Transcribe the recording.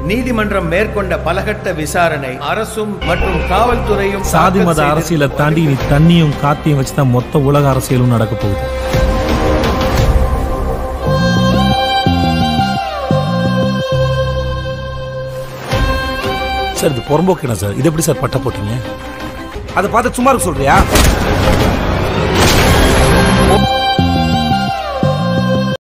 நீதிமன்றம் மேற்கொண்ட பலகட்ட விசாரணை அரசும் மற்றும் காவல்துறையும் சாதி மத அரசியலை தாண்டி நீ தண்ணியும் காத்தையும் வச்சுதான் மொத்த உலக அரசியலும் நடக்க போகுது. சார் இது புறம்போக்கு என்ன சார்? இது எப்படி சார் பட்ட போட்டீங்க? அதை பார்த்து சும்மா சொல்றியா?